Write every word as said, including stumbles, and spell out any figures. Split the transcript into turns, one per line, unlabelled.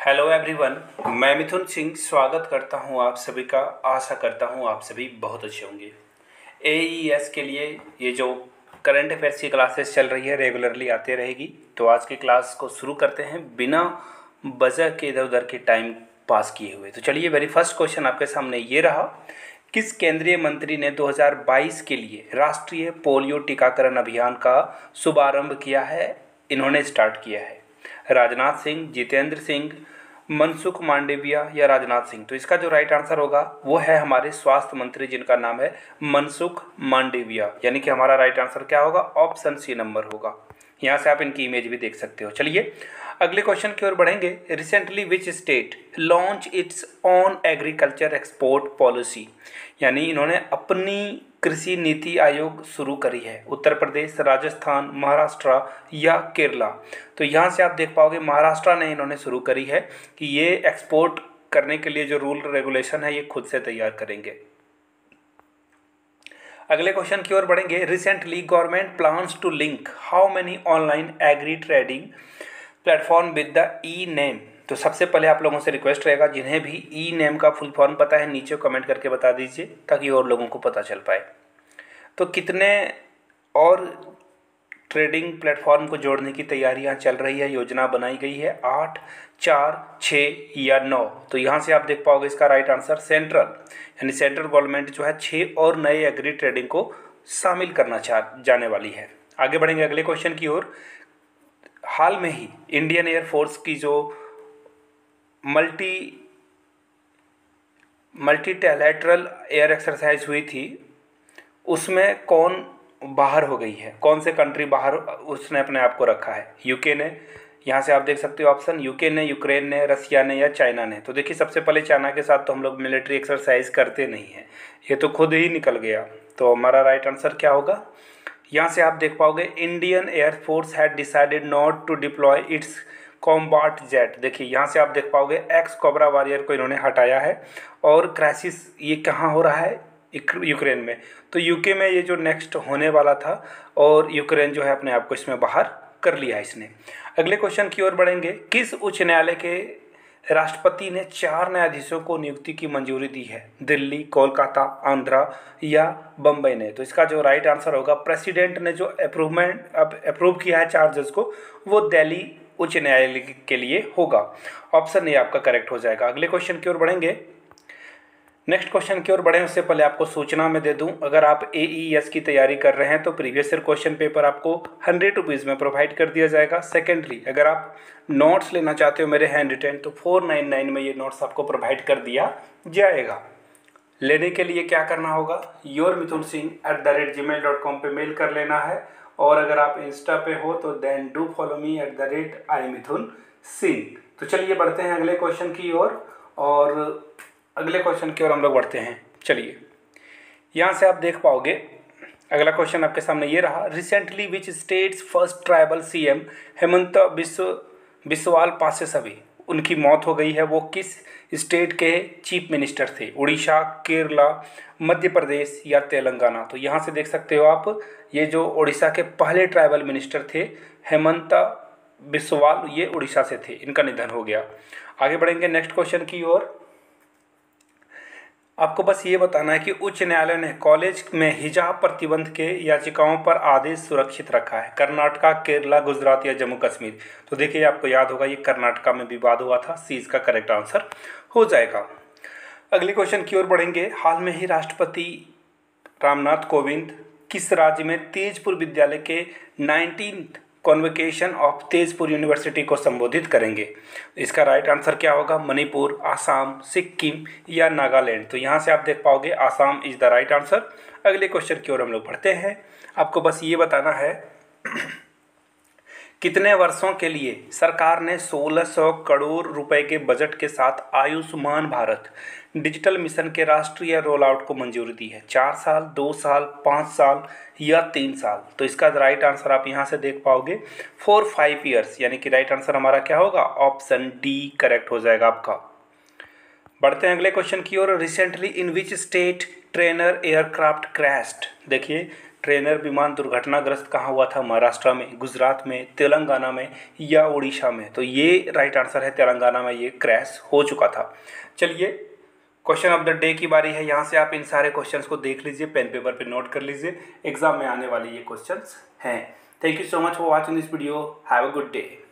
Hello everyone, मैं मिथुन सिंह स्वागत करता हूं आप सभी का। आशा करता हूं आप सभी बहुत अच्छे होंगे। ए ई एस के लिए ये जो करंट अफेयर्स की क्लासेस चल रही है रेगुलरली आते रहेगी। तो आज की क्लास को शुरू करते हैं बिना वजह के इधर उधर के टाइम पास किए हुए। तो चलिए, वेरी फर्स्ट क्वेश्चन आपके सामने ये रहा। किस केंद्रीय मंत्री ने दो हज़ार बाईस के लिए राष्ट्रीय पोलियो टीकाकरण अभियान का शुभारंभ किया है? इन्होंने स्टार्ट किया है। राजनाथ सिंह, जितेंद्र सिंह, मनसुख मांडविया या राजनाथ सिंह? तो इसका जो राइट आंसर होगा वो है हमारे स्वास्थ्य मंत्री, जिनका नाम है मनसुख मांडविया। यानी कि हमारा राइट आंसर क्या होगा? ऑप्शन सी नंबर होगा। यहाँ से आप इनकी इमेज भी देख सकते हो। चलिए अगले क्वेश्चन की ओर बढ़ेंगे। Recently which state launch its on agriculture export policy? यानी इन्होंने अपनी कृषि नीति आयोग शुरू करी है। उत्तर प्रदेश, राजस्थान, महाराष्ट्र या केरला? तो यहाँ से आप देख पाओगे महाराष्ट्र ने इन्होंने शुरू करी है कि ये एक्सपोर्ट करने के लिए जो रूल रेगुलेशन है ये खुद से तैयार करेंगे। अगले क्वेश्चन की ओर बढ़ेंगे। Recently government plans to link how many online agri trading platform with the e NAM? तो सबसे पहले आप लोगों से रिक्वेस्ट रहेगा, जिन्हें भी ई नेम का फुल फॉर्म पता है नीचे कमेंट करके बता दीजिए ताकि और लोगों को पता चल पाए। तो कितने और ट्रेडिंग प्लेटफॉर्म को जोड़ने की तैयारियां चल रही है, योजना बनाई गई है? आठ, चार, छः या नौ? तो यहाँ से आप देख पाओगे इसका राइट आंसर सेंट्रल, यानी सेंट्रल गवर्नमेंट जो है छः और नए एग्री ट्रेडिंग को शामिल करना चाह जाने वाली है। आगे बढ़ेंगे अगले क्वेश्चन की ओर। हाल में ही इंडियन एयरफोर्स की जो multi multilateral air exercise हुई थी उसमें कौन बाहर हो गई है? कौन से कंट्री बाहर उसने अपने आप को रखा है? यूके ने, यहाँ से आप देख सकते हो ऑप्शन, यूके ने, यूक्रेन ने, रसिया ने या चाइना ने? तो देखिए सबसे पहले चाइना के साथ तो हम लोग मिलिट्री एक्सरसाइज करते नहीं हैं, ये तो खुद ही निकल गया। तो हमारा राइट आंसर क्या होगा? यहाँ से आप देख पाओगे Indian air force had decided not to deploy its combat jet. देखिए यहाँ से आप देख पाओगे एक्स कोबरा वॉरियर को इन्होंने हटाया है। और क्राइसिस ये कहाँ हो रहा है? यूक्रेन में। तो यूके में ये जो नेक्स्ट होने वाला था और यूक्रेन जो है अपने आप को इसमें बाहर कर लिया है इसने। अगले क्वेश्चन की ओर बढ़ेंगे। किस उच्च न्यायालय के राष्ट्रपति ने चार न्यायाधीशों को नियुक्ति की मंजूरी दी है? दिल्ली, कोलकाता, आंध्रा या बम्बई ने? तो इसका जो राइट आंसर होगा, प्रेसिडेंट ने जो अप्रूवमेंट अब अप्रूव किया है चार जज को, वो दिल्ली उच्च न्यायालय के लिए होगा। ऑप्शन ए आपका करेक्ट हो जाएगा। अगले क्वेश्चन की ओर बढ़ेंगे। नेक्स्ट क्वेश्चन की ओर बढ़ें उससे पहले आपको सूचना में दे दूं, अगर आप ए ई एस की तैयारी कर रहे हैं तो प्रीवियस ईयर क्वेश्चन पेपर आपको हंड्रेड रुपीज़ में प्रोवाइड कर दिया जाएगा। सेकेंडली अगर आप नोट्स लेना चाहते हो मेरे हैंड रिटेन, तो फोर नाइन नाइन में ये नोट्स आपको प्रोवाइड कर दिया जाएगा। लेने के लिए क्या करना होगा? Your Mithun Singh at the rate Gmail dot com पर मेल कर लेना है। और अगर आप इंस्टा पे हो तो then do follow me at the rate I Mithun Singh. तो चलिए बढ़ते हैं अगले क्वेश्चन की ओर और, और अगले क्वेश्चन की ओर हम लोग बढ़ते हैं। चलिए यहाँ से आप देख पाओगे अगला क्वेश्चन आपके सामने ये रहा। Recently which states first tribal C M Hemant Biswa Biswal पासेसवी, उनकी मौत हो गई है। वो किस स्टेट के चीफ मिनिस्टर थे? उड़ीसा, केरला, मध्य प्रदेश या तेलंगाना? तो यहाँ से देख सकते हो आप, ये जो उड़ीसा के पहले ट्राइबल मिनिस्टर थे हेमंत बिस्वाल, ये उड़ीसा से थे, इनका निधन हो गया। आगे बढ़ेंगे नेक्स्ट क्वेश्चन की ओर। आपको बस ये बताना है कि उच्च न्यायालय ने कॉलेज में हिजाब प्रतिबंध के याचिकाओं पर आदेश सुरक्षित रखा है। कर्नाटका, केरला, गुजरात या जम्मू कश्मीर? तो देखिए आपको याद होगा ये कर्नाटका में विवाद हुआ था। सी इसका करेक्ट आंसर हो जाएगा। अगले क्वेश्चन की ओर बढ़ेंगे। हाल में ही राष्ट्रपति रामनाथ कोविंद किस राज्य में तेजपुर विद्यालय के nineteenth convocation of Tezpur university को संबोधित करेंगे? इसका राइट आंसर क्या होगा? मणिपुर, आसाम, सिक्किम या नागालैंड? तो यहाँ से आप देख पाओगे Assam is the right answer. अगले क्वेश्चन की ओर हम लोग बढ़ते हैं। आपको बस ये बताना है कितने वर्षों के लिए सरकार ने सोलह सौ करोड़ रुपए के बजट के साथ आयुष्मान भारत डिजिटल मिशन के राष्ट्रीय रोल आउट को मंजूरी दी है? चार साल, दो साल, पाँच साल या तीन साल? तो इसका राइट आंसर आप यहाँ से देख पाओगे फोर फाइव ईयर्स, यानी कि राइट आंसर हमारा क्या होगा? ऑप्शन डी करेक्ट हो जाएगा आपका। बढ़ते हैं अगले क्वेश्चन की ओर। Recently in which state trainer aircraft crashed? देखिए ट्रेनर विमान दुर्घटनाग्रस्त कहाँ हुआ था? महाराष्ट्र में, गुजरात में, तेलंगाना में या उड़ीसा में? तो ये राइट आंसर है, तेलंगाना में ये क्रैश हो चुका था। चलिए क्वेश्चन ऑफ द डे की बारी है। यहाँ से आप इन सारे क्वेश्चंस को देख लीजिए, पेन पेपर पे नोट कर लीजिए, एग्जाम में आने वाले ये क्वेश्चंस हैं। Thank you so much for watching this video. Have a good day.